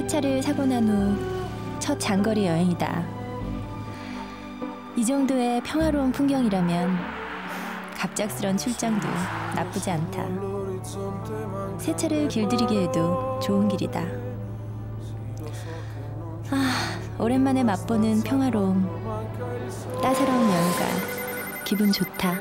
새 차를 사고 난 후 첫 장거리 여행이다. 이 정도의 평화로운 풍경이라면 갑작스런 출장도 나쁘지 않다. 새 차를 길들이게 해도 좋은 길이다. 오랜만에 맛보는 평화로움, 따사로운 여유가 기분 좋다.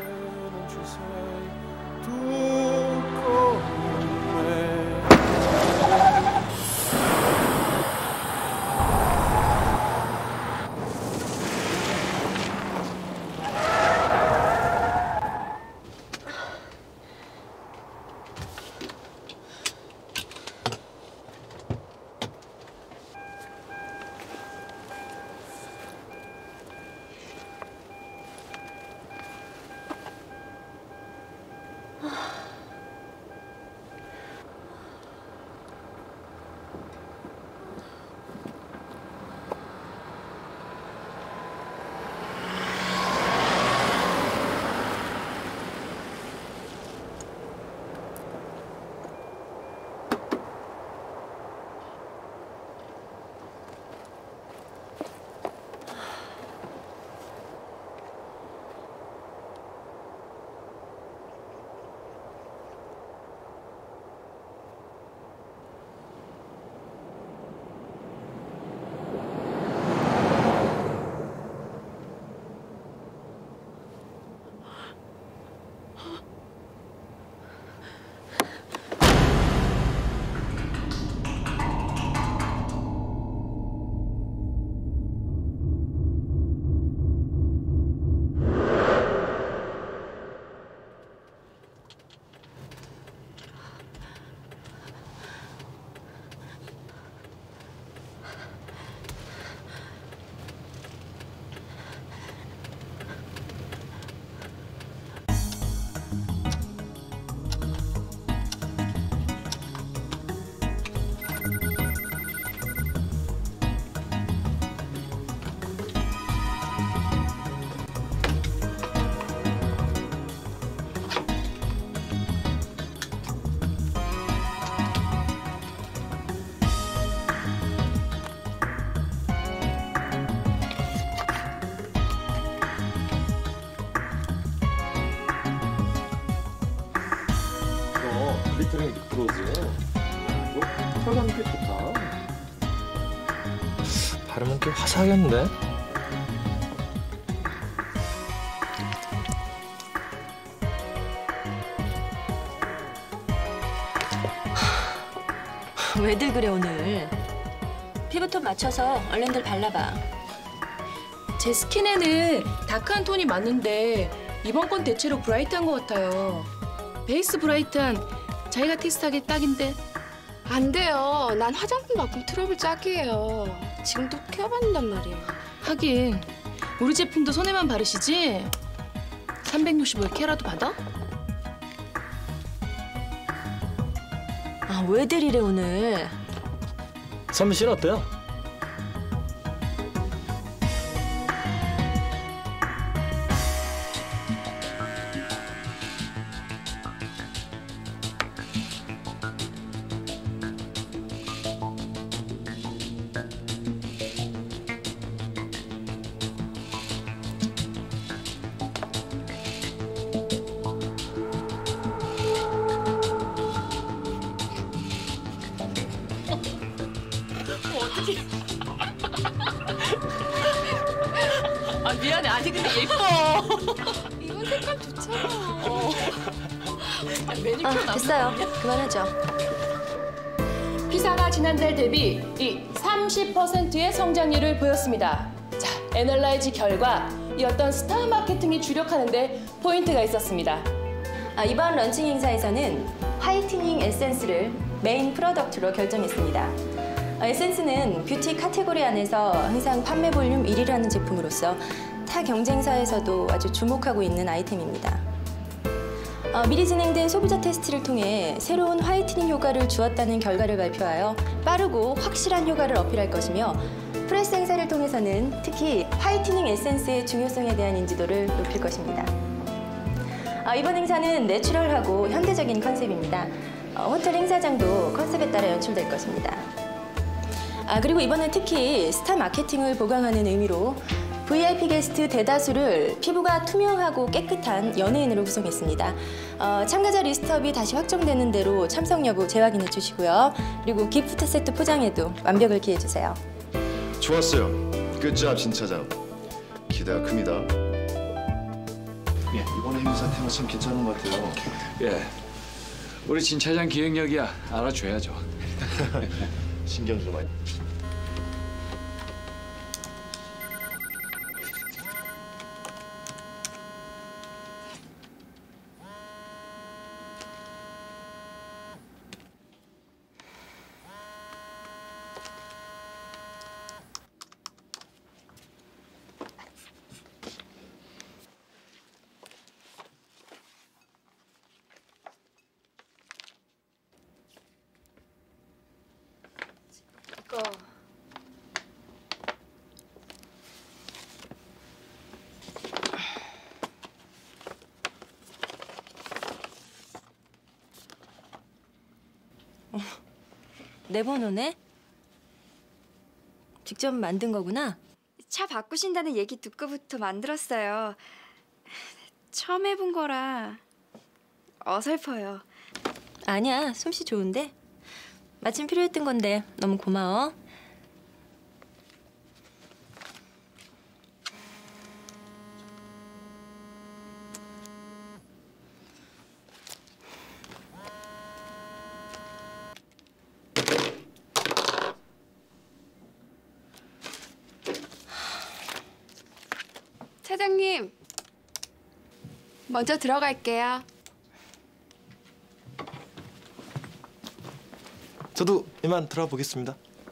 글리터링 립그로즈. 이거 털감이 꽤 좋다. 바르면 꽤 화사하겠는데? 왜들 그래 오늘? 피부톤 맞춰서 얼른들 발라봐. 제 스킨에는 다크한 톤이 맞는데 이번 건 대체로 브라이트한 것 같아요. 베이스 브라이트한 자기가 테스트하기 딱인데. 안 돼요. 난 화장품 바꿈 트러블 짝이에요. 지금도 케어 받는단 말이에요. 하긴 우리 제품도 손에만 바르시지? 365일 케어라도 받아? 왜들 이래 오늘? 선미 씨는 어때요? 미안해. 아니 근데 예뻐. 이건 색감 좋잖아. 됐어요. 그만하죠. 피사가 지난달 대비 이 30%의 성장률을 보였습니다. 자, 애널라이즈 결과 이 어떤 스타 마케팅이 주력하는데 포인트가 있었습니다. 이번 런칭 행사에서는 화이트닝 에센스를 메인 프로덕트로 결정했습니다. 에센스는 뷰티 카테고리 안에서 항상 판매 볼륨 1위라는 제품으로서 타 경쟁사에서도 아주 주목하고 있는 아이템입니다. 미리 진행된 소비자 테스트를 통해 새로운 화이트닝 효과를 주었다는 결과를 발표하여 빠르고 확실한 효과를 어필할 것이며 프레스 행사를 통해서는 특히 화이트닝 에센스의 중요성에 대한 인지도를 높일 것입니다. 이번 행사는 내추럴하고 현대적인 컨셉입니다. 호텔 행사장도 컨셉에 따라 연출될 것입니다. 그리고 이번엔 특히 스타 마케팅을 보강하는 의미로 VIP 게스트 대다수를 피부가 투명하고 깨끗한 연예인으로 구성했습니다. 참가자 리스트업이 다시 확정되는 대로 참석 여부 재확인해 주시고요. 그리고 기프트 세트 포장에도 완벽을 기해 주세요. 좋았어요. 끝잡 진 차장. 기대가 큽니다. 예. 이번에 행사 테마 참 괜찮은 것 같아요. 예. 우리 진 차장 기획력이야. 알아줘야죠. 신경 좀 많이. 이거 내 번호네? 직접 만든 거구나? 차 바꾸신다는 얘기 듣고부터 만들었어요. 처음 해본 거라 어설퍼요. 아니야, 솜씨 좋은데? 마침 필요했던 건데 너무 고마워. 차장님, 먼저 들어갈게요. 저도 이만 들어가 보겠습니다.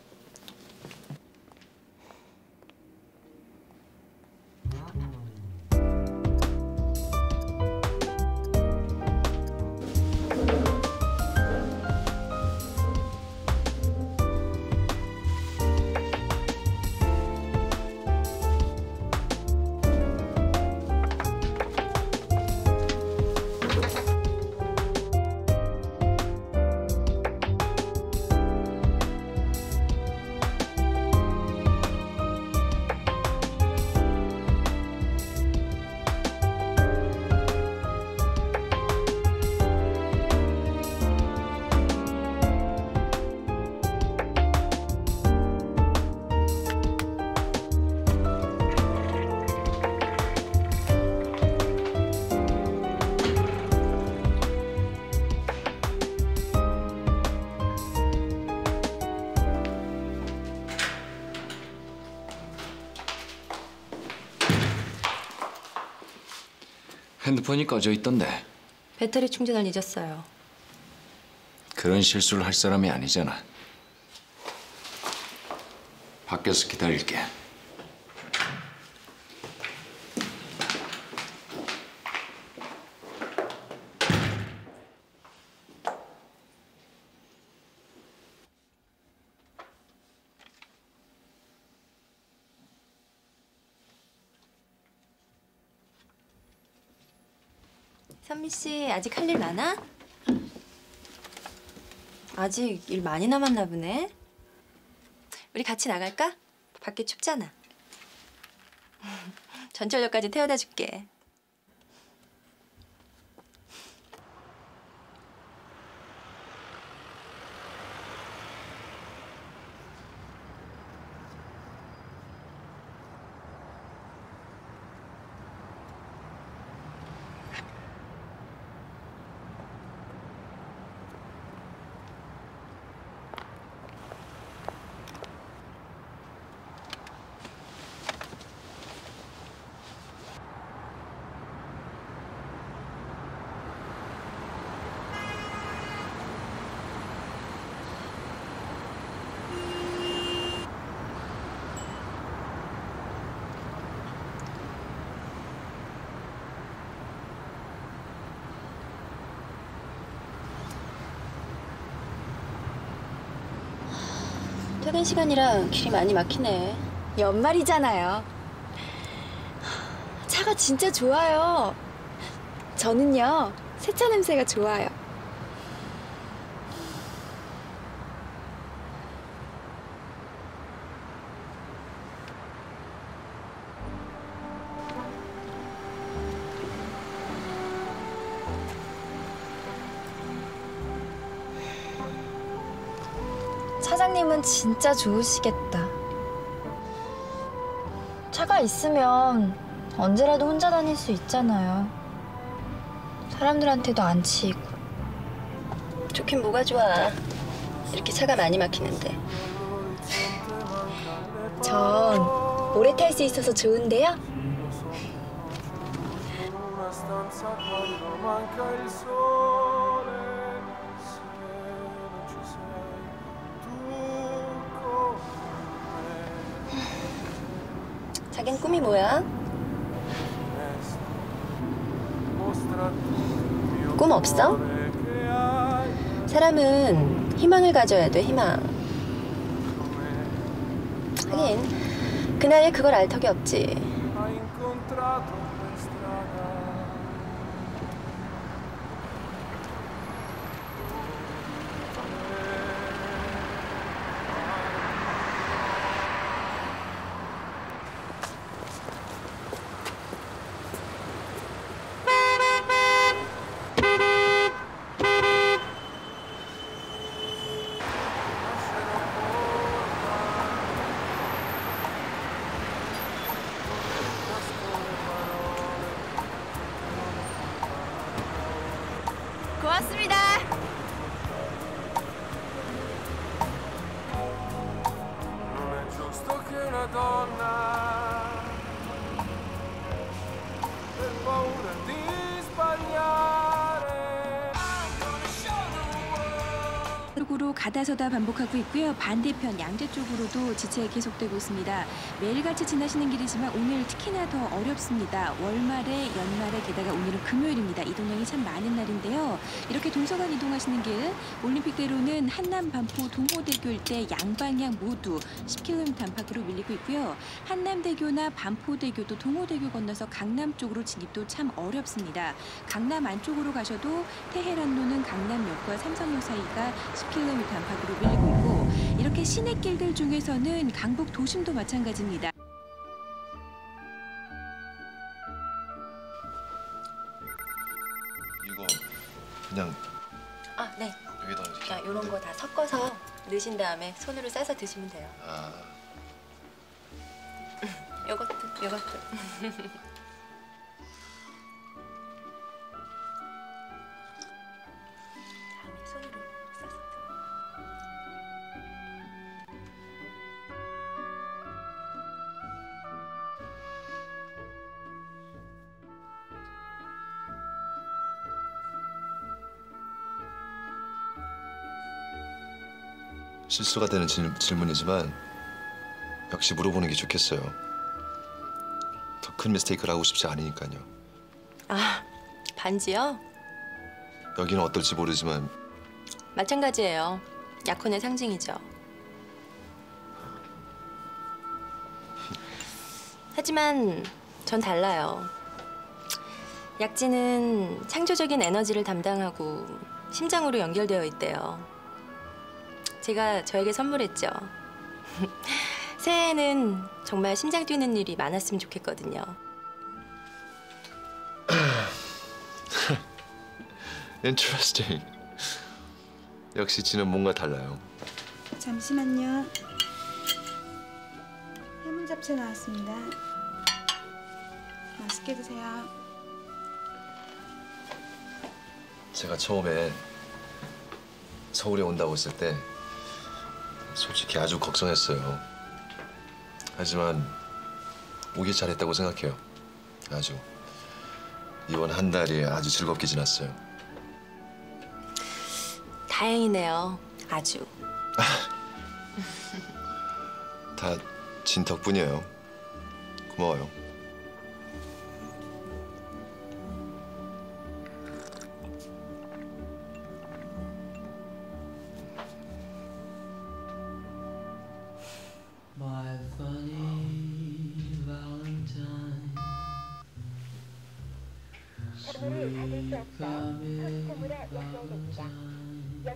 핸드폰이 꺼져 있던데. 배터리 충전을 잊었어요. 그런 실수를 할 사람이 아니잖아. 밖에서 기다릴게. 선미 씨, 아직 할 일 많아? 아직 일 많이 남았나 보네. 우리 같이 나갈까? 밖에 춥잖아. 전철역까지 태워다 줄게. 퇴근 시간이라 길이 많이 막히네. 연말이잖아요. 차가 진짜 좋아요. 저는요, 새차 냄새가 좋아요. 사장님은 진짜 좋으시겠다. 차가 있으면 언제라도 혼자 다닐 수 있잖아요. 사람들한테도 안 치이고. 좋긴 뭐가 좋아. 이렇게 차가 많이 막히는데. 전 오래 탈 수 있어서 좋은데요. 자긴 꿈이 뭐야? 꿈 없어? 사람은 희망을 가져야 돼, 희망. 하긴 그 나이에 그걸 알 턱이 없지. 고맙습니다. 쪽으로 가다서다 반복하고 있고요. 반대편 양재 쪽으로도 지체 계속되고 있습니다. 매일같이 지나시는 길이지만 오늘 특히나 더 어렵습니다. 월말에 연말에 게다가 오늘은 금요일입니다. 이동량이 참 많은 날인데요. 이렇게 동서간 이동하시는 길 올림픽대로는 한남 반포 동호대교 일대 양방향 모두 10km 안팎으로 밀리고 있고요. 한남대교나 반포대교도 동호대교 건너서 강남 쪽으로 진입도 참 어렵습니다. 강남 안쪽으로 가셔도 테헤란로는 강남역과 삼성역 사이가 10km 안팎으로 밀리고 있고 이렇게 시내길들 중에서는 강북 도심도 마찬가지입니다. 이거 그냥 네. 여기다 이렇게. 그냥 이런 거 다 섞어서 넣으신 다음에 손으로 싸서 드시면 돼요. 아, 요것도. 다음에 손으로 싸서. 실수가 되는 질문이지만 역시 물어보는 게 좋겠어요. 더 큰 미스테이크를 하고 싶지 않으니까요. 아, 반지요? 여기는 어떨지 모르지만 마찬가지예요. 약혼의 상징이죠. 하지만 전 달라요. 약지는 창조적인 에너지를 담당하고 심장으로 연결되어 있대요. 제가 저에게 선물했죠. 새해에는 정말 심장 뛰는 일이 많았으면 좋겠거든요. Interesting. 역시 지는 뭔가 달라요. 잠시만요. 해물 잡채 나왔습니다. 맛있게 드세요. 제가 처음에 서울에 온다고 했을 때 솔직히 아주 걱정했어요. 하지만 오길 잘했다고 생각해요. 아주. 이번 한 달이 아주 즐겁게 지났어요. 다행이네요. 아주. 다 진 덕분이에요. 고마워요. My funny Valentine, sweet coming Valentine,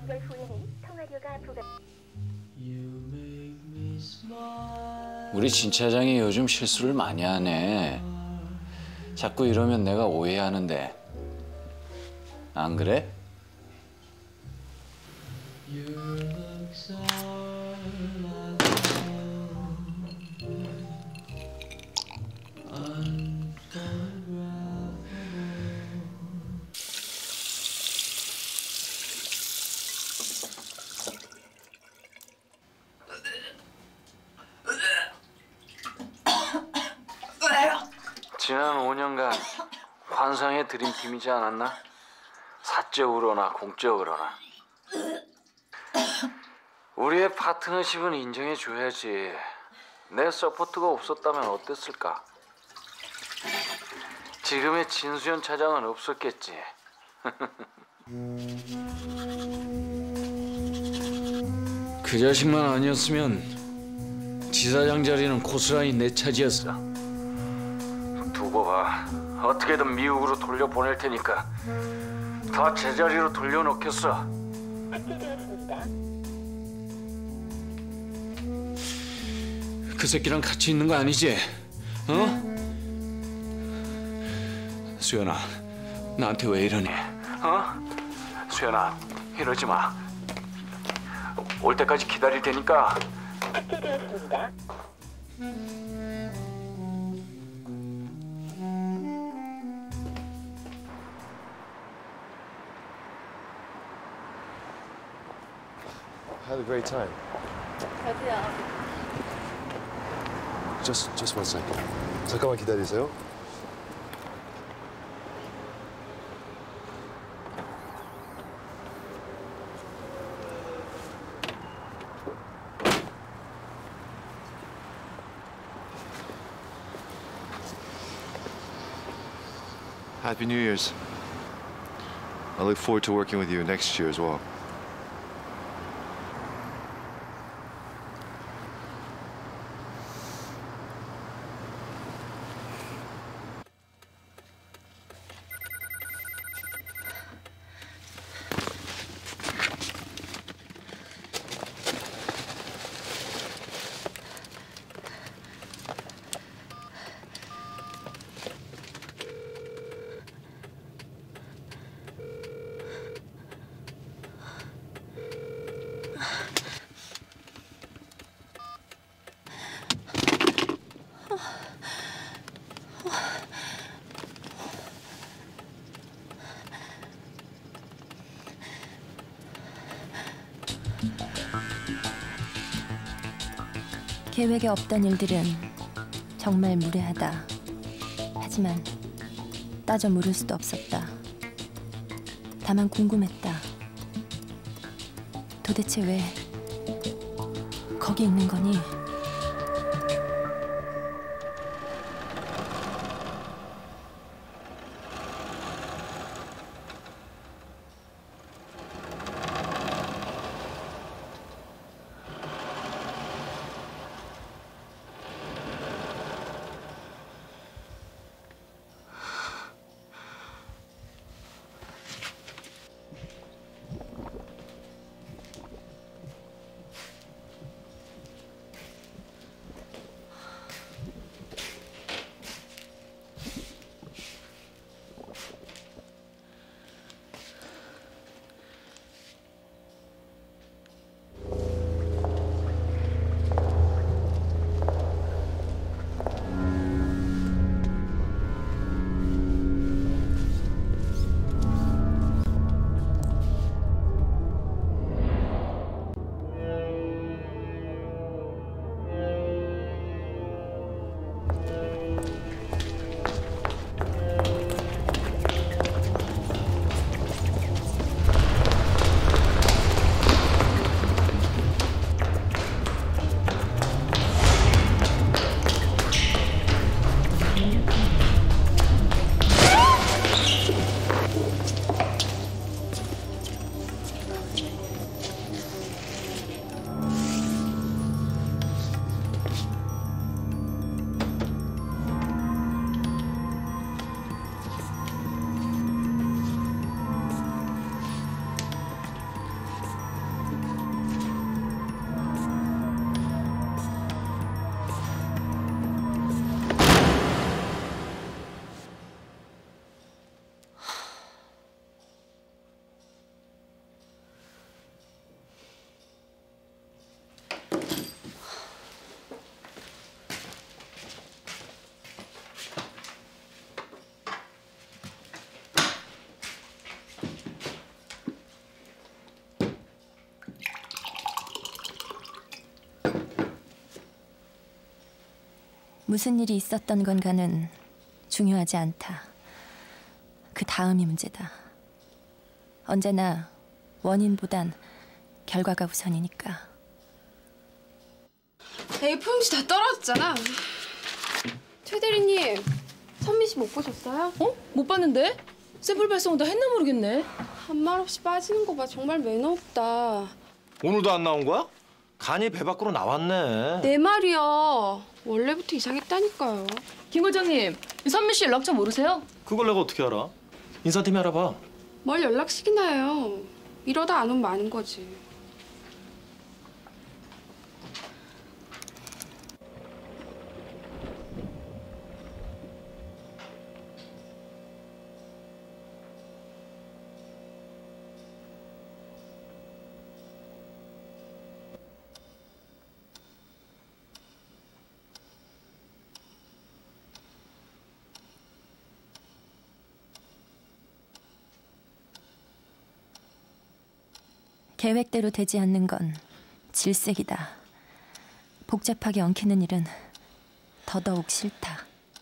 you make me smile. 우리 진 차장이 요즘 실수를 많이 하네. 자꾸 이러면 내가 오해하는데. 안 그래? Your looks are 지난 5년간 환상의 드림팀이지 않았나? 사적으로나 공적으로나. 우리의 파트너십은 인정해줘야지. 내 서포트가 없었다면 어땠을까? 지금의 진수현 차장은 없었겠지. 그 자식만 아니었으면 지사장 자리는 고스란히 내 차지였어. 두고 봐. 어떻게든 미국으로 돌려보낼 테니까 다 제자리로 돌려놓겠어. 그 새끼랑 같이 있는 거 아니지? 어? 수연아, 나한테 왜 이러니? 어? 수연아, 이러지 마. 올 때까지 기다릴 테니까. Had a great time. 저도요. Just one second. 잠깐만 기다리세요. Happy New Year's. I look forward to working with you next year as well. 계획에 없던 일들은 정말 무례하다. 하지만 따져 물을 수도 없었다. 다만 궁금했다. 도대체 왜 거기 있는 거니? 무슨 일이 있었던 건가는 중요하지 않다. 그 다음이 문제다. 언제나 원인보단 결과가 우선이니까. A4용지 다 떨어졌잖아. 최 대리님, 선미 씨 못 보셨어요? 어? 못 봤는데? 샘플 발송 다 했나 모르겠네. 한 말 없이 빠지는 거 봐. 정말 매너 없다. 오늘도 안 나온 거야? 간이 배 밖으로 나왔네. 내 말이야. 원래부터 이상했다니까요. 김 과장님, 선미 씨 연락처 모르세요? 그걸 내가 어떻게 알아? 인사팀이 알아봐. 뭘 연락식이나 해요. 이러다 안 오면 많은 거지. 계획대로 되지 않는 건 질색이다. 복잡하게 엉키는 일은 더더욱 싫다.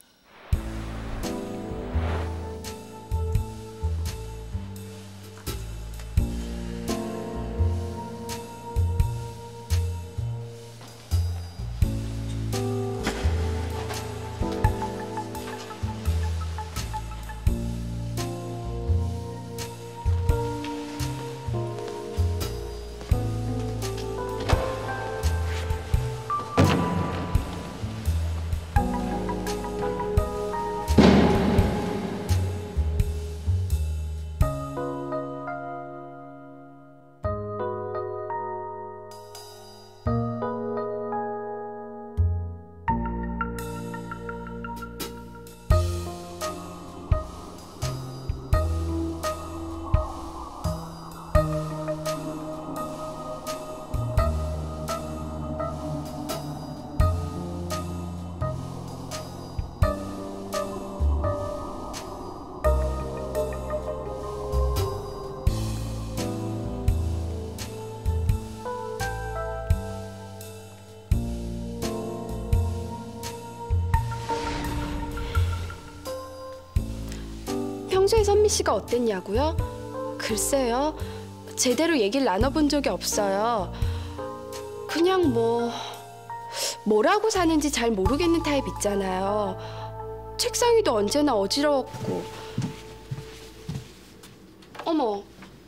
평소에 선미 씨가 어땠냐고요? 글쎄요. 제대로 얘기를 나눠본 적이 없어요. 그냥 뭐라고 사는지 잘 모르겠는 타입 있잖아요. 책상 위도 언제나 어지러웠고. 어머,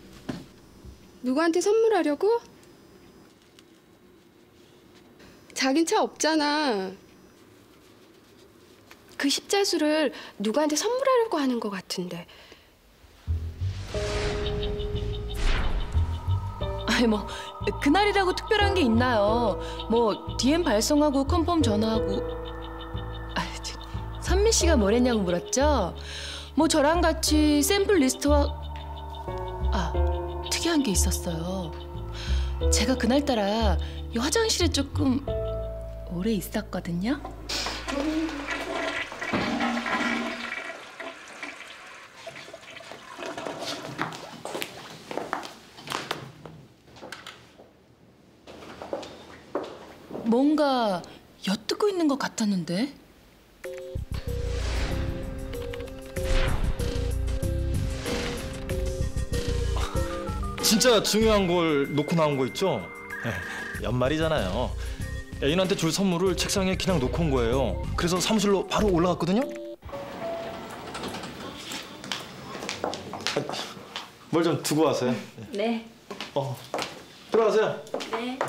누구한테 선물하려고? 자긴 차 없잖아. 그 십자수를 누구한테 선물하려고 하는 것 같은데. 아니 그날이라고 특별한 게 있나요? DM 발송하고 컨펌 전화하고. 선미 씨가 뭐랬냐고 물었죠? 저랑 같이 샘플 리스트와 특이한 게 있었어요. 제가 그날따라 이 화장실에 조금 오래 있었거든요. 뭔가 엿듣고 있는 것 같았는데. 진짜 중요한 걸 놓고 나온 거 있죠? 연말이잖아요. 애인한테 줄 선물을 책상에 그냥 놓고 온 거예요. 그래서 사무실로 바로 올라갔거든요. 뭘 좀 두고 와서요. 네. 들어가세요. 네.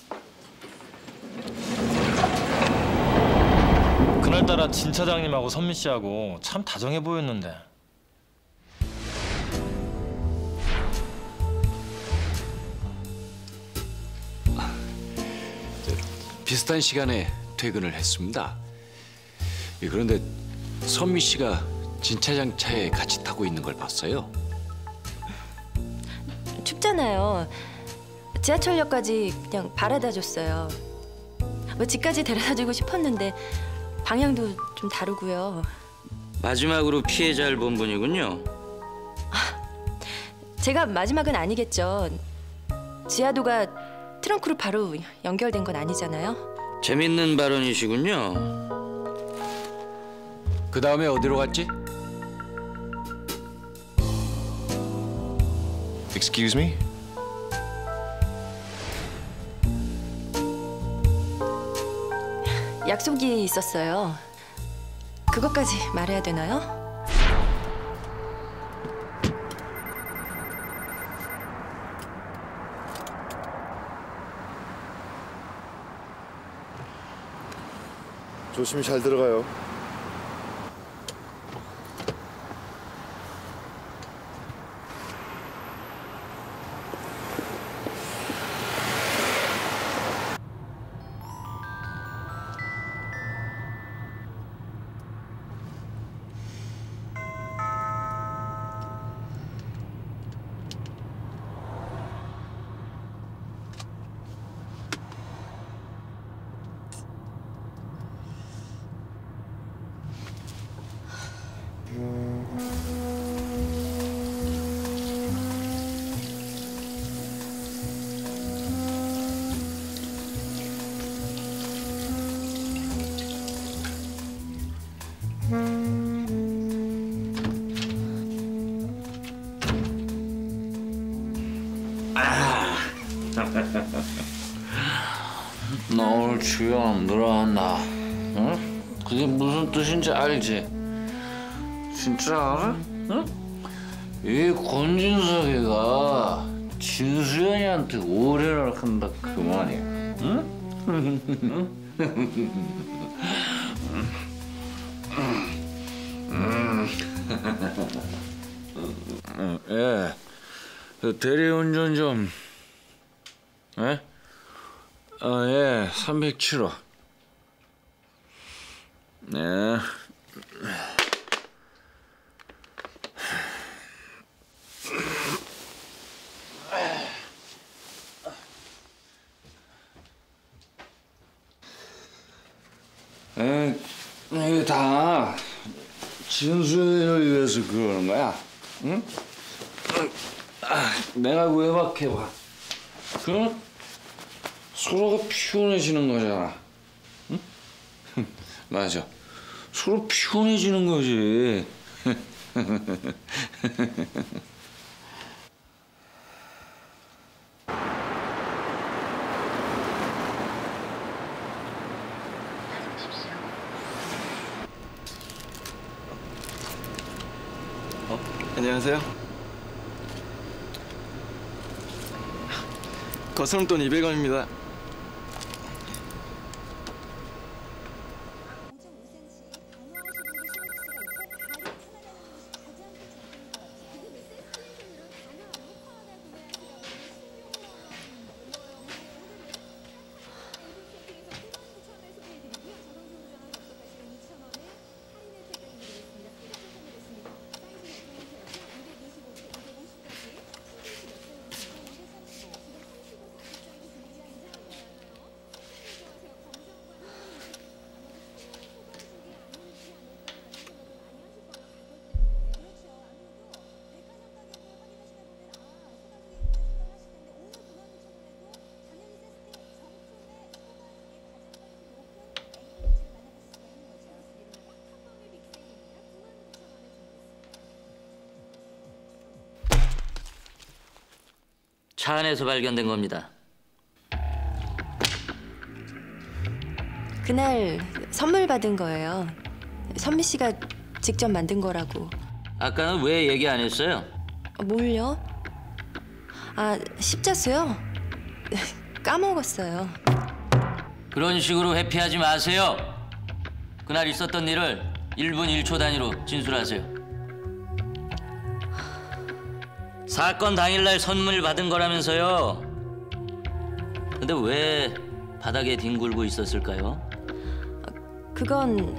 그날따라 진 차장님하고 선미 씨하고 참 다정해 보였는데. 비슷한 시간에 퇴근을 했습니다. 그런데 선미 씨가 진 차장 차에 같이 타고 있는 걸 봤어요. 춥잖아요. 지하철역까지 그냥 바라다 줬어요. 집까지 데려다 주고 싶었는데 방향도 좀 다르고요. 마지막으로 피해자를 본 분이군요. 제가 마지막은 아니겠죠. 지하도가 트렁크로 바로 연결된 건 아니잖아요. 재밌는 발언이시군요. 그 다음에 어디로 갔지? Excuse me? 약속이 있었어요. 그것까지 말해야 되나요? 조심히 잘 들어가요. 너 오늘 주영 늘어난다. 응? 그게 무슨 뜻인지 알지? 진짜 알아? 응? 이 권진석이가 진수연이한테 오해를 한다 그 말이야. 응? 예, 그 대리운전 좀. 예? 예, 307호. 네. 이게 다 진수연을 위해서 그러는 거야. 응? 내가 외박해봐. 그럼 서로가 피곤해지는 거잖아. 응? 맞아. 서로 피곤해지는 거지. 안녕하세요. 거스름돈 200원입니다. 차 안에서 발견된 겁니다. 그날 선물 받은 거예요. 선미 씨가 직접 만든 거라고. 아까는 왜 얘기 안 했어요? 뭘요? 아, 십자수요? 까먹었어요. 그런 식으로 회피하지 마세요. 그날 있었던 일을 1분 1초 단위로 진술하세요. 사건 당일날 선물 받은 거라면서요. 근데 왜 바닥에 뒹굴고 있었을까요? 그건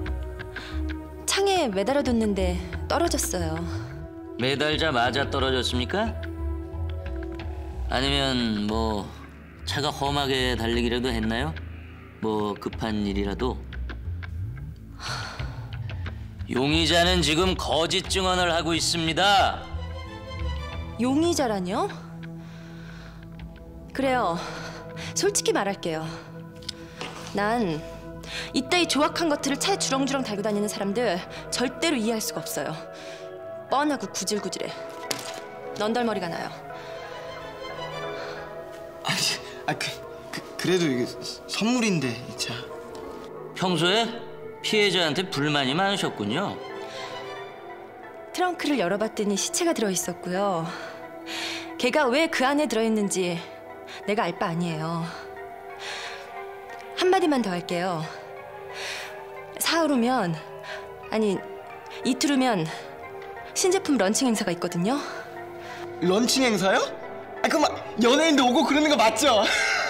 창에 매달아뒀는데 떨어졌어요. 매달자마자 떨어졌습니까? 아니면 뭐 차가 험하게 달리기라도 했나요? 뭐 급한 일이라도? 용의자는 지금 거짓 증언을 하고 있습니다. 용의자라뇨? 그래요. 솔직히 말할게요. 난 이따위 조악한 것들을 차에 주렁주렁 달고 다니는 사람들 절대로 이해할 수가 없어요. 뻔하고 구질구질해. 넌덜머리가 나요. 그래도 이게 선물인데 자. 평소에 피해자한테 불만이 많으셨군요. 트렁크를 열어봤더니 시체가 들어있었고요. 걔가 왜 그 안에 들어있는지 내가 알 바 아니에요. 한마디만 더 할게요. 사흘 후면, 아니 이틀 후면 신제품 런칭 행사가 있거든요. 런칭 행사요? 그럼 연예인도 오고 그러는 거 맞죠?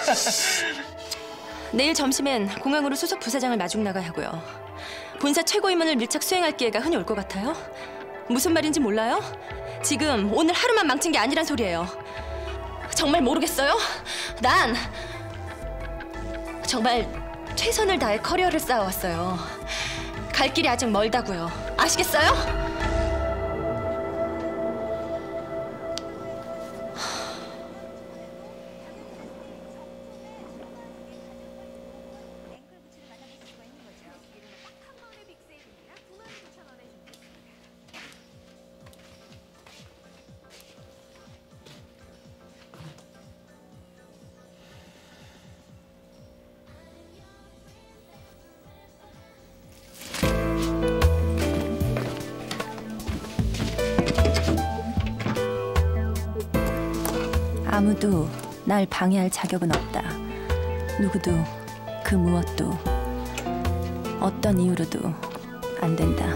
내일 점심엔 공항으로 수석 부사장을 마중 나가야 하고요. 본사 최고 임원을 밀착 수행할 기회가 흔히 올 것 같아요? 무슨 말인지 몰라요? 지금 오늘 하루만 망친 게 아니란 소리예요. 정말 모르겠어요? 난 정말 최선을 다해 커리어를 쌓아왔어요. 갈 길이 아직 멀다고요. 아시겠어요? 아무도 날 방해할 자격은 없다. 누구도 그 무엇도 어떤 이유로도 안 된다.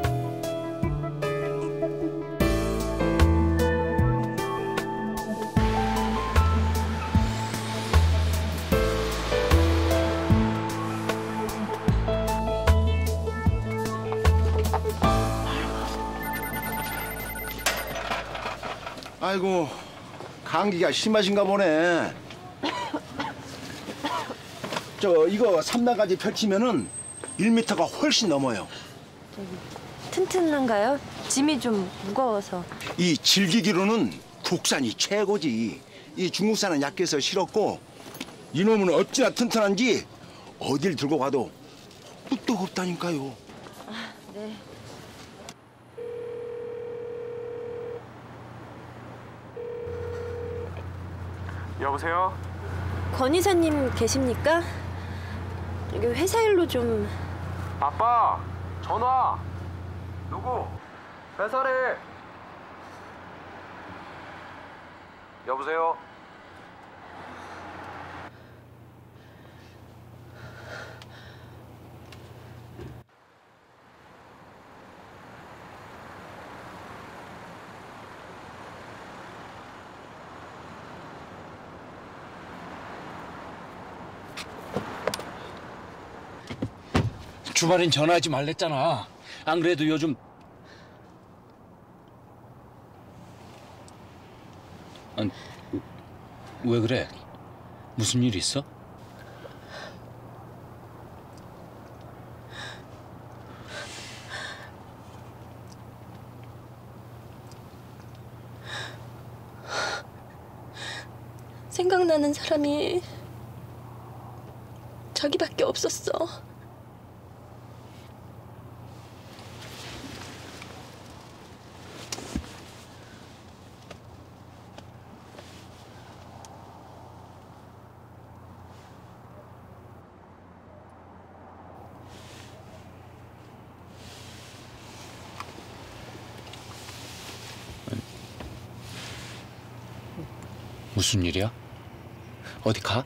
아이고, 감기가 심하신가 보네. 이거 3단까지 펼치면은 1m가 훨씬 넘어요. 튼튼한가요? 짐이 좀 무거워서. 이 질기기로는 국산이 최고지. 이 중국산은 약해서 싫었고 이놈은 어찌나 튼튼한지 어딜 들고 가도 뚝뚝 없다니까요. 네. 여보세요? 권 이사님 계십니까? 여기 회사 일로 좀... 아빠! 전화! 누구? 회사래! 여보세요? 주말엔 전화하지 말랬잖아. 안 그래도 요즘 왜 그래? 무슨 일 있어? 생각나는 사람이 자기밖에 없었어. 무슨 일이야? 어디 가?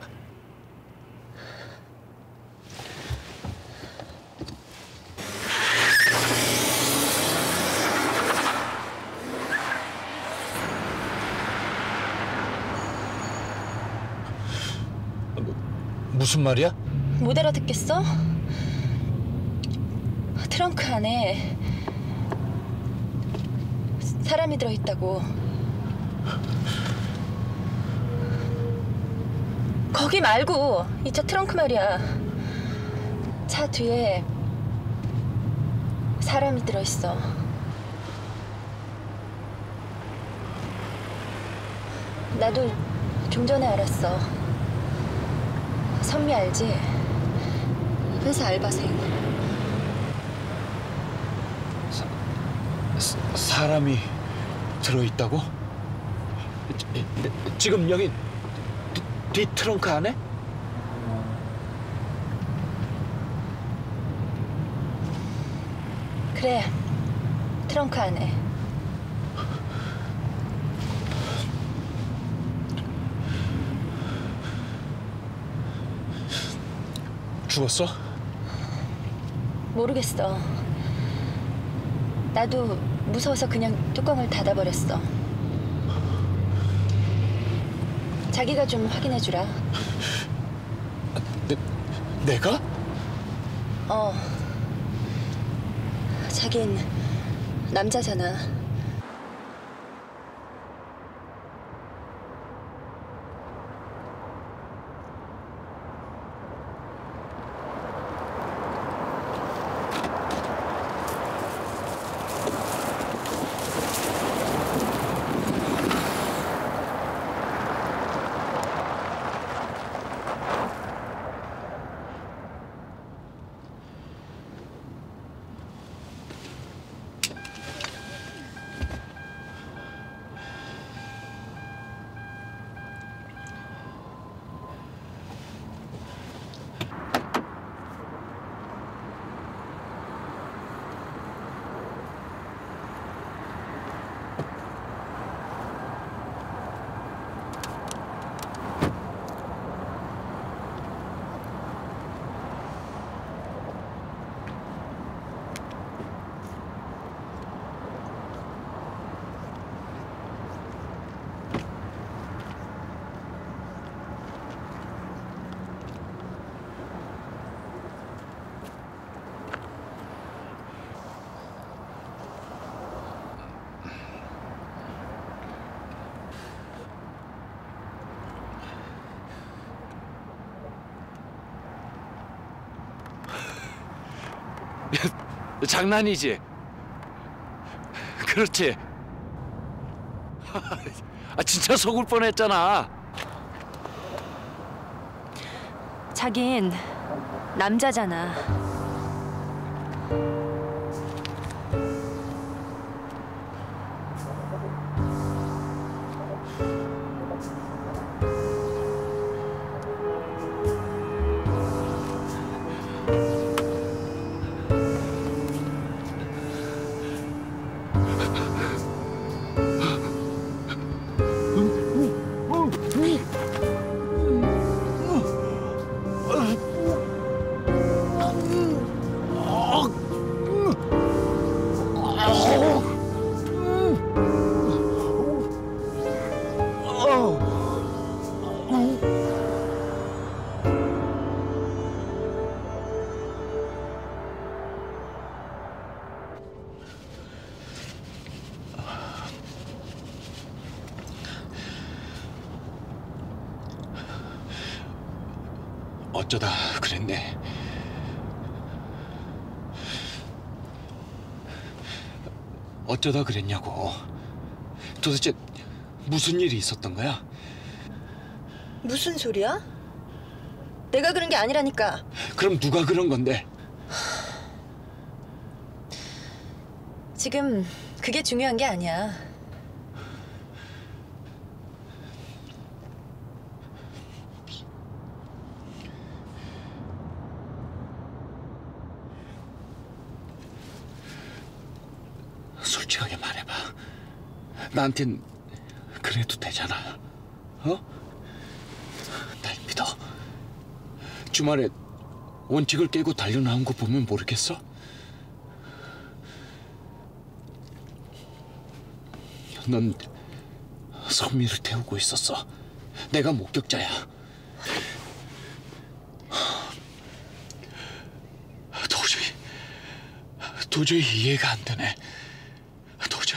무슨 말이야? 못 알아듣겠어? 트렁크 안에 사람이 들어있다고. 거기 말고 이 차 트렁크 말이야. 차 뒤에 사람이 들어있어. 나도 좀 전에 알았어. 선미 알지? 회사 알바생. 사람이 들어있다고? 지금 여기 뒤 트렁크 안에? 그래, 트렁크 안에. 죽었어? 모르겠어. 나도 무서워서 그냥 뚜껑을 닫아버렸어. 자기가 좀 확인해주라. 내가? 자긴 남자잖아. 장난이지? 그렇지? 진짜 속을 뻔했잖아. 자긴 남자잖아. 어쩌다 그랬네. 어쩌다 그랬냐고. 도대체 무슨 일이 있었던 거야? 무슨 소리야? 내가 그런 게 아니라니까. 그럼 누가 그런 건데? 지금 그게 중요한 게 아니야. 솔직하게 말해봐. 나한텐 그래도 되잖아. 날 믿어. 주말에 원칙을 깨고 달려나온 거 보면 모르겠어? 넌 선미를 태우고 있었어. 내가 목격자야. 도저히 이해가 안 되네. 도저히.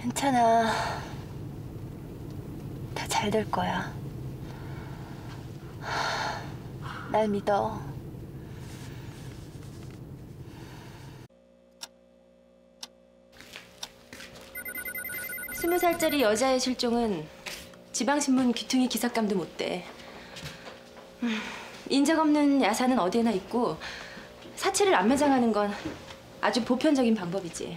괜찮아. 다 잘 될 거야. 날 믿어. 스무 살짜리 여자의 실종은 지방신문 귀퉁이 기사감도 못 돼. 인적 없는 야사는 어디에나 있고 사체를 안 매장하는 건 아주 보편적인 방법이지.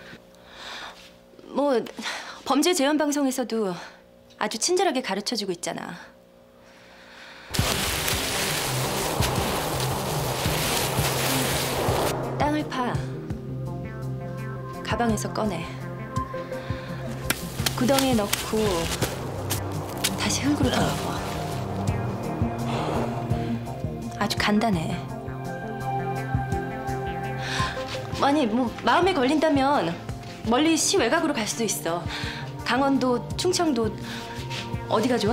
뭐 범죄 재현 방송에서도 아주 친절하게 가르쳐주고 있잖아. 땅을 파. 가방에서 꺼내. 구덩이에 넣고 다시 흙으로 덮어. 아주 간단해. 아니 뭐 마음에 걸린다면 멀리 시 외곽으로 갈 수도 있어. 강원도, 충청도 어디가 좋아?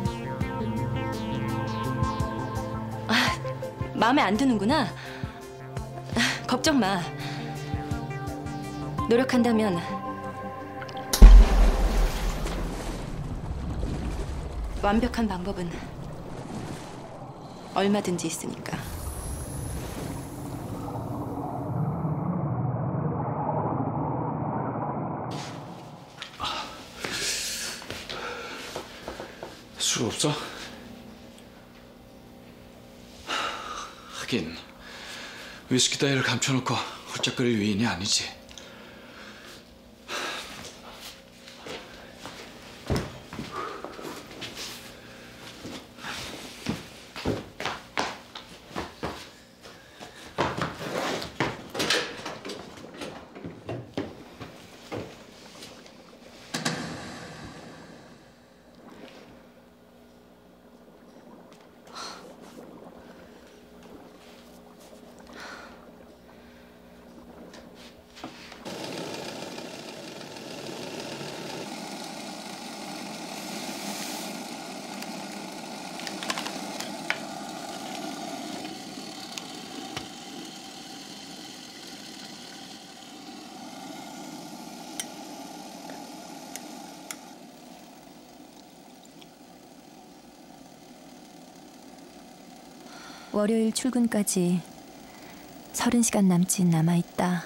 아, 마음에 안 드는구나. 걱정 마. 노력한다면 완벽한 방법은 얼마든지 있으니까. 술 없어? 하긴 위스키 따위를 감춰놓고 훌쩍거릴 위인이 아니지. 월요일 출근까지 30시간 남짓 남아있다.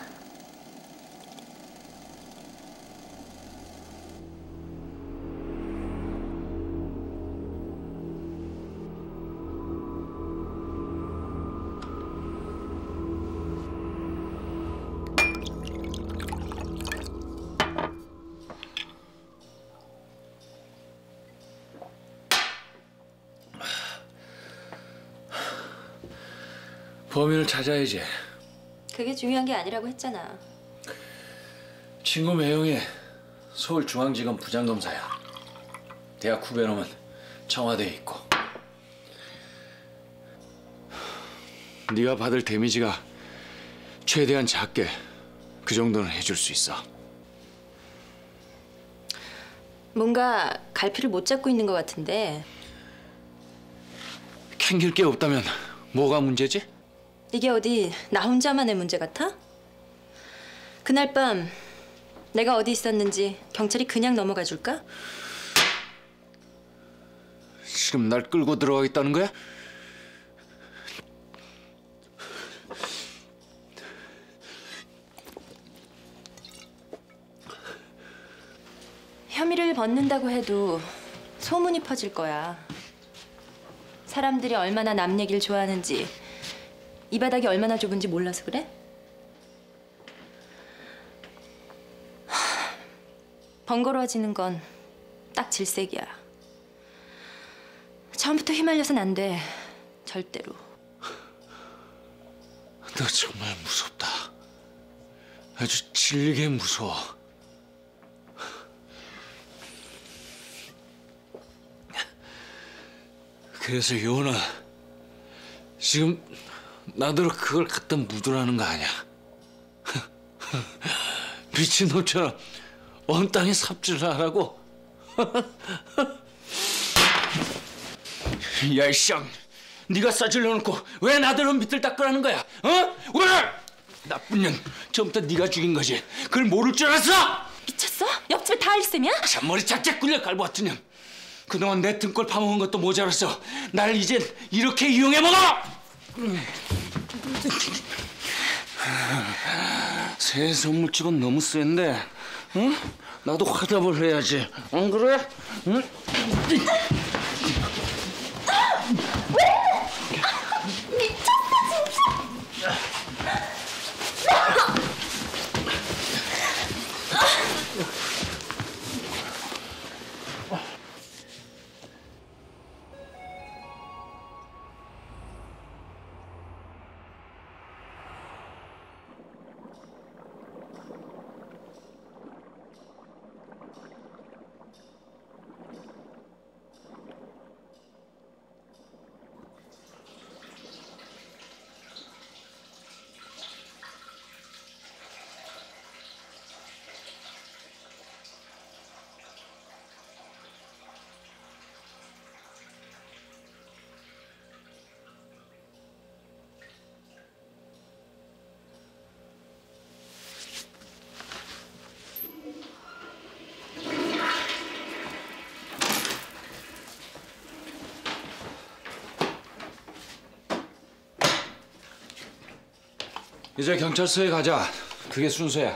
범인을 찾아야지. 그게 중요한 게 아니라고 했잖아. 친구 매형이 서울중앙지검 부장검사야. 대학 후배놈은 청와대에 있고. 네가 받을 데미지가 최대한 작게 그 정도는 해줄 수 있어. 뭔가 갈피를 못 잡고 있는 것 같은데. 캥길 게 없다면 뭐가 문제지? 이게 어디 나 혼자만의 문제 같아? 그날 밤 내가 어디 있었는지 경찰이 그냥 넘어가 줄까? 지금 날 끌고 들어가겠다는 거야? 혐의를 벗는다고 해도 소문이 퍼질 거야. 사람들이 얼마나 남 얘기를 좋아하는지, 이 바닥이 얼마나 좁은지 몰라서 그래? 번거로워지는 건 딱 질색이야. 처음부터 휘말려선 안 돼. 절대로. 너 정말 무섭다. 아주 질게 무서워. 그래서 요원아, 지금 나더러 그걸 갖다 묻으라는 거 아니야. 미친놈처럼 온 땅에 삽질을 하라고. 야, 이 쌍, 네가 싸질러 놓고 왜 나더러 밑을 닦으라는 거야? 어? 왜? 나쁜 년, 처음부터 네가 죽인 거지. 그걸 모를 줄 알았어? 미쳤어? 옆집에 다 알쌤이야? 머리 작게 굴려 깔고 왔더니 그동안 내 등골 파먹은 것도 모자라서 날 이젠 이렇게 이용해 먹어! 새 선물치곤 너무 센데, 응? 나도 화답을 해야지, 안 그래? 응? 미쳤어 진짜! 이제 경찰서에 가자. 그게 순서야.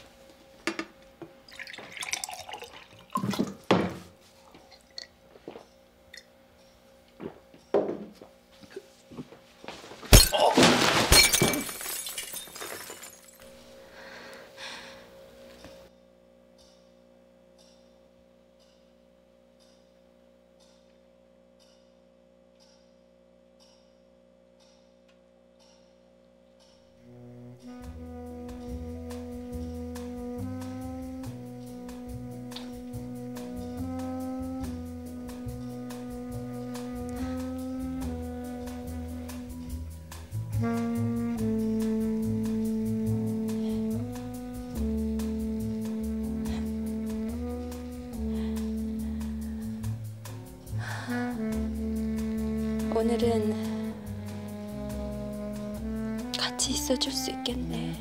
오늘은 같이 있어줄 수 있겠네.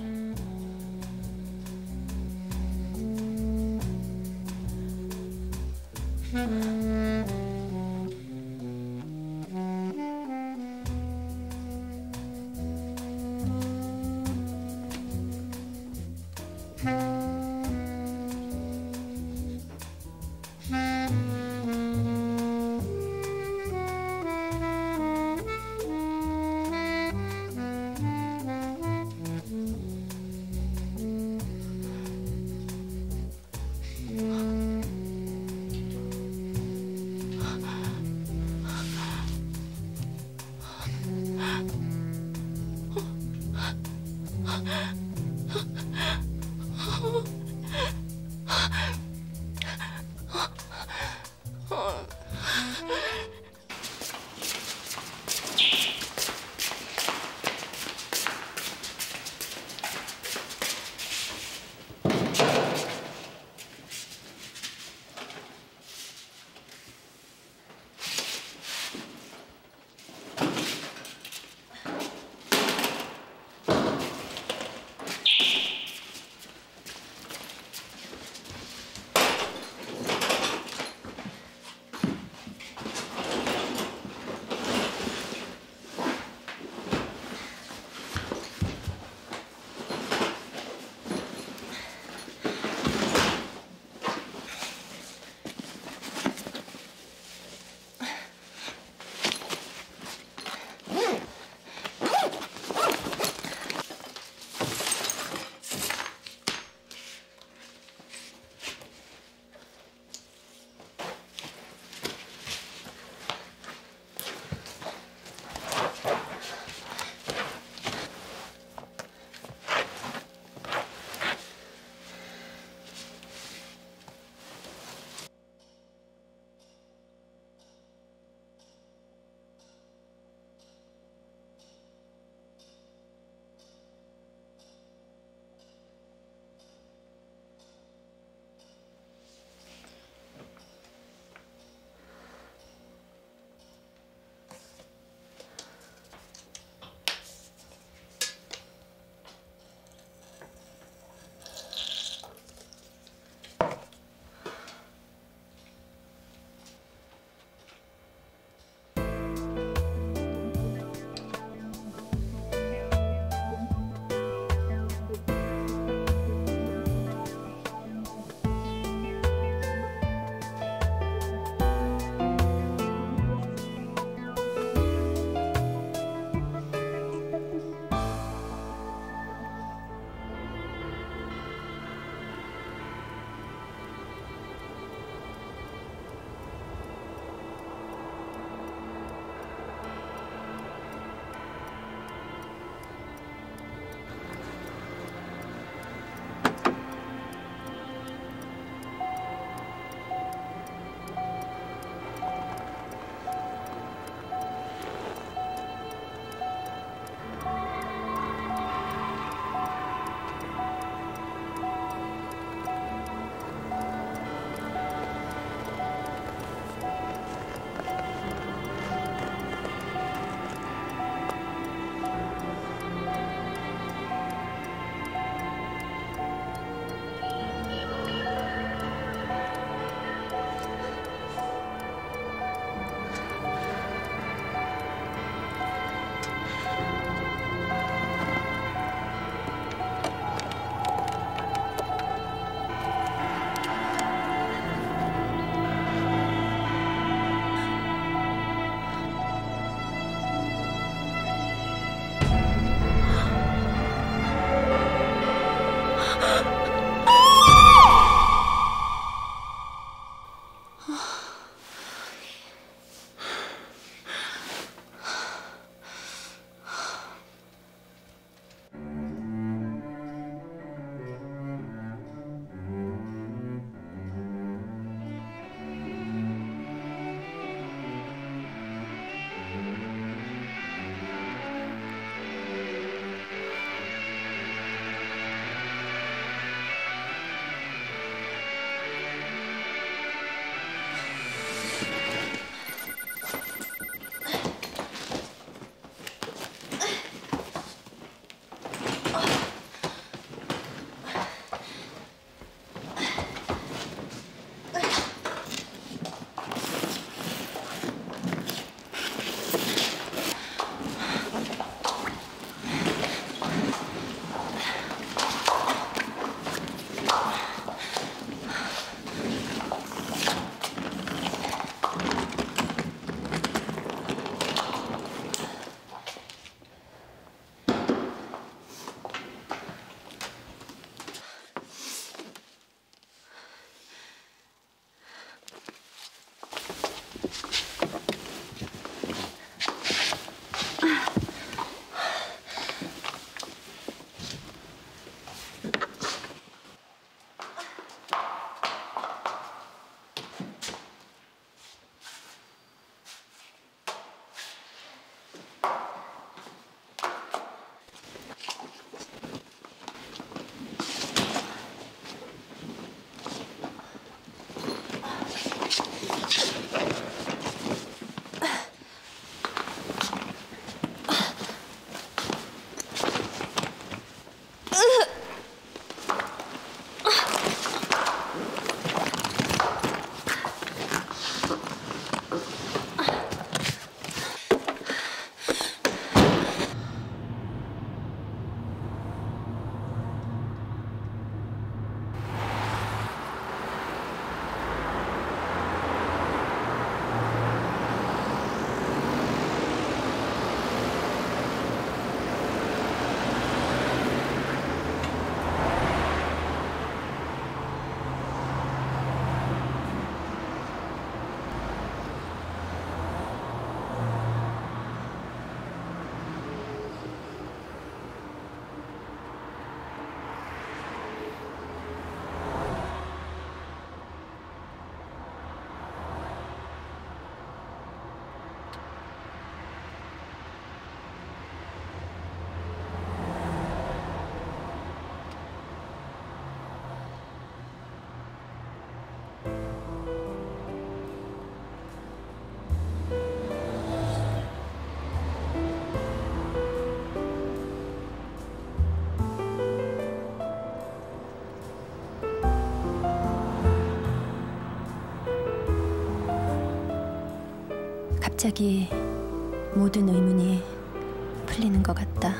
갑자기 모든 의문이 풀리는 것 같다.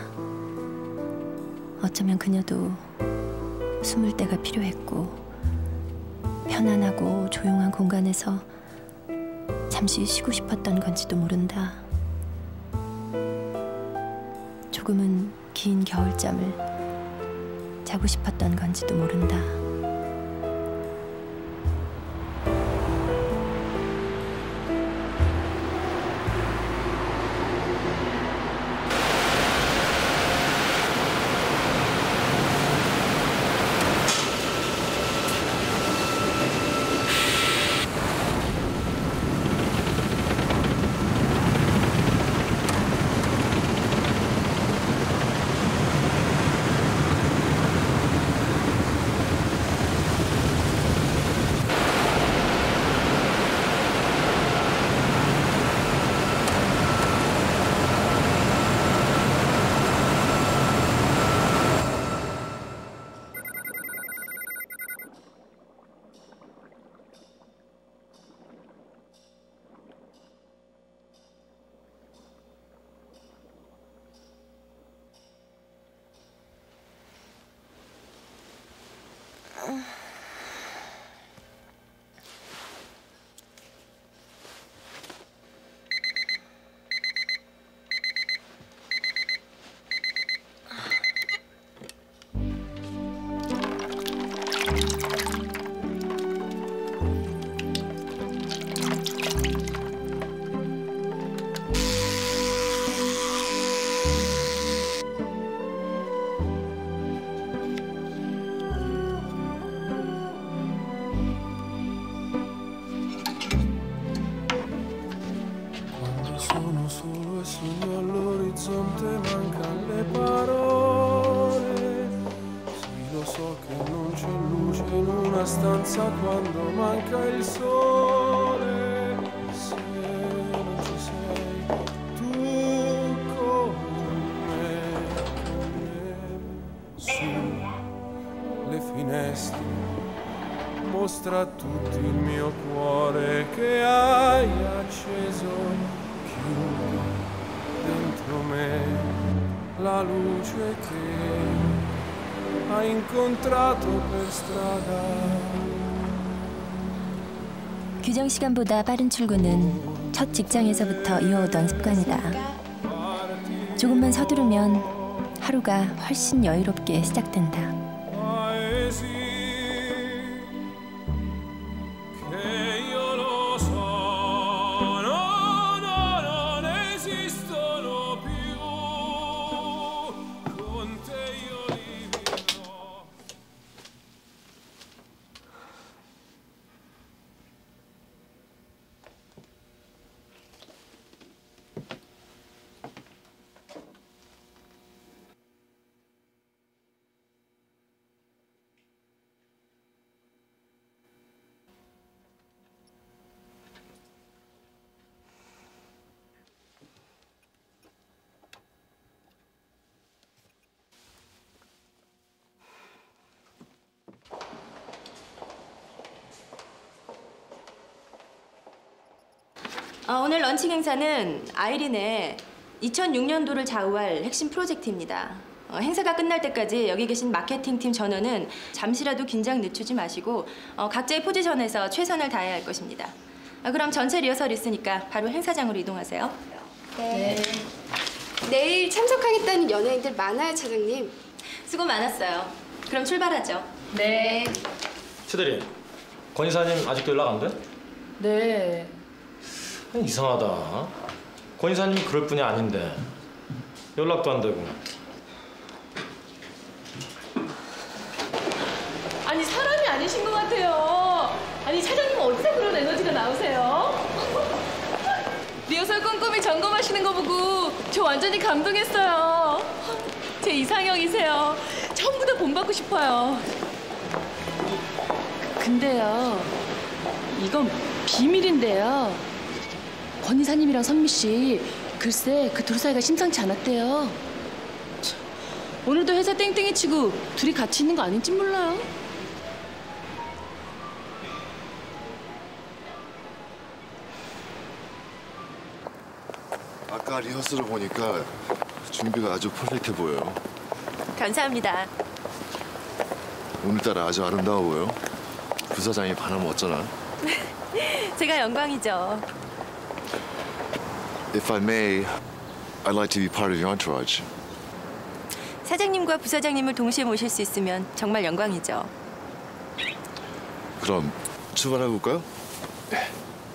어쩌면 그녀도 숨을 때가 필요했고 편안하고 조용한 공간에서 잠시 쉬고 싶었던 건지도 모른다. 조금은 긴 겨울잠을 자고 싶었던 건지도 모른다. all'orizzonte mancan le parole. Sì, lo so che non c'è luce in una stanza quando manca il sole. Se non ci sei tu con me, su le finestre mostra a tutti il mio cuore che hai acceso. Chiudi dentro me la luce che hai incontrato per strada. 규정 시간보다 빠른 출근은 첫 직장에서부터 이어오던 습관이다. 조금만 서두르면 하루가 훨씬 여유롭게 시작된다. 오늘 런칭 행사는 아이린의 2006년도를 좌우할 핵심 프로젝트입니다. 행사가 끝날 때까지 여기 계신 마케팅팀 전원은 잠시라도 긴장 늦추지 마시고 각자의 포지션에서 최선을 다해야 할 것입니다. 그럼 전체 리허설이 있으니까 바로 행사장으로 이동하세요. 네. 내일 참석하겠다는 연예인들 많아요, 차장님. 수고 많았어요. 그럼 출발하죠. 네. 최대리, 권 이사님 아직도 연락 안 돼? 네. 이상하다. 권 이사님이 그럴 뿐이 아닌데 연락도 안 되고. 아니 사람이 아니신 것 같아요. 아니 차장님 어디서 그런 에너지가 나오세요? 리허설 꼼꼼히 점검하시는 거 보고 저 완전히 감동했어요. 제 이상형이세요. 처음부터 본받고 싶어요. 근데요, 이건 비밀인데요. 권 이사님이랑 선미 씨 글쎄 그 둘 사이가 심상치 않았대요. 참, 오늘도 회사 땡땡이 치고 둘이 같이 있는 거 아닌지 몰라요. 아까 리허설을 보니까 준비가 아주 퍼펙트해 보여요. 감사합니다. 오늘따라 아주 아름다워 보여. 부사장이 반하면 어쩌나? 제가 영광이죠. If I may, I'd like to be part of your entourage. 사장님과 부사장님을 동시에 모실 수 있으면 정말 영광이죠. 그럼 출발해 볼까요? 네.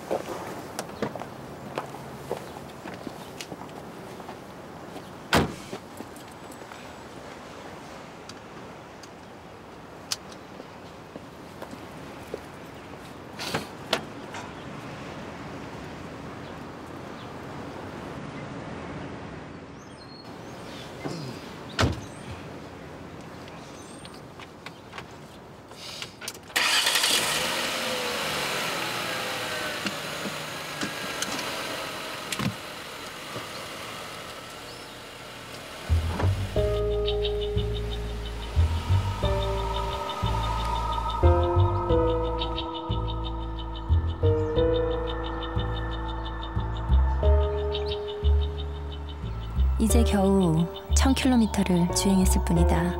이제 겨우 1000km를 주행했을 뿐이다.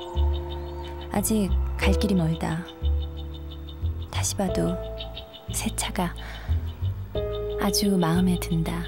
아직 갈 길이 멀다. 다시 봐도 새 차가 아주 마음에 든다.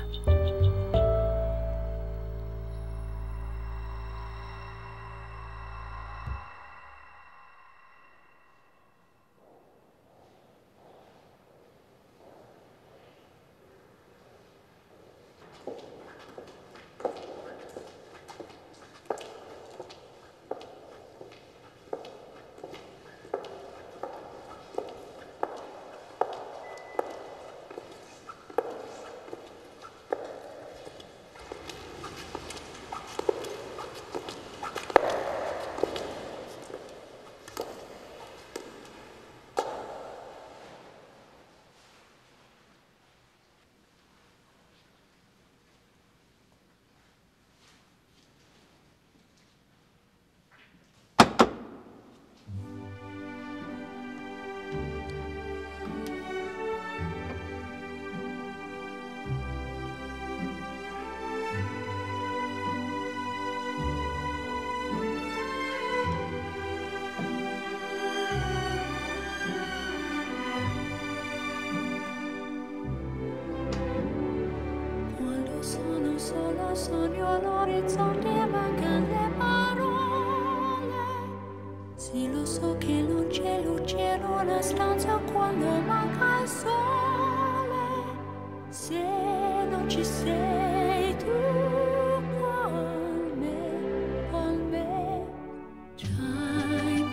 Solo sogno l'orizzonte e mancano le parole. Sì, lo so che non c'è luce in una stanza quando manca il sole. Se non ci sei tu con me, time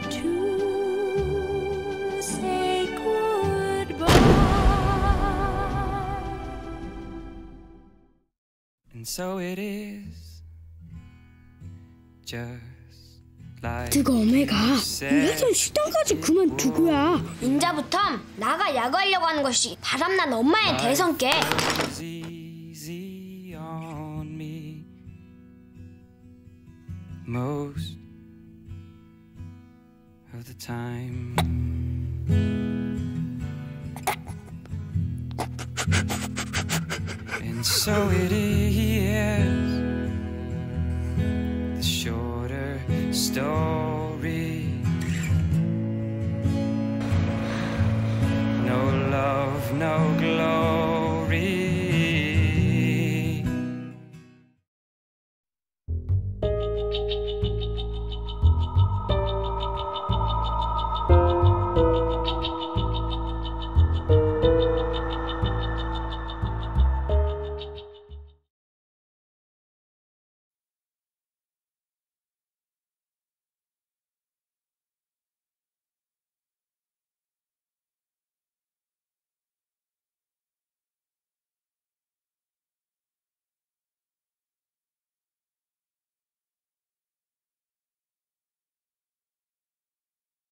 to say goodbye. And so it is, just like 뜨거 오메가 you said. 이래서 식당까지 그만두고야. 인자부터 나가 야구하려고 하는 것이 바람난 엄마의 대성께. It's easy on me. Most of the time. And so it is, the shorter story. No love, no glory.